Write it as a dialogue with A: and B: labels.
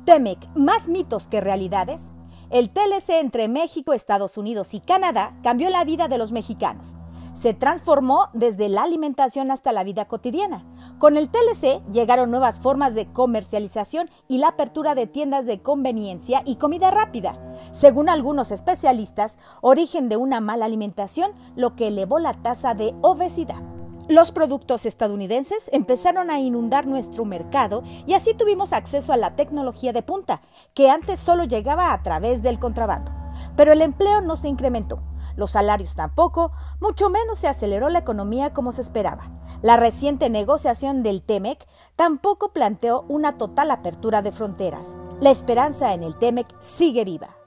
A: TEMEC, más mitos que realidades. El TLC entre México, Estados Unidos y Canadá cambió la vida de los mexicanos. Se transformó desde la alimentación hasta la vida cotidiana. Con el TLC llegaron nuevas formas de comercialización y la apertura de tiendas de conveniencia y comida rápida. Según algunos especialistas, origen de una mala alimentación, lo que elevó la tasa de obesidad. Los productos estadounidenses empezaron a inundar nuestro mercado y así tuvimos acceso a la tecnología de punta, que antes solo llegaba a través del contrabando. Pero el empleo no se incrementó, los salarios tampoco, mucho menos se aceleró la economía como se esperaba. La reciente negociación del TEMEC tampoco planteó una total apertura de fronteras. La esperanza en el TEMEC sigue viva.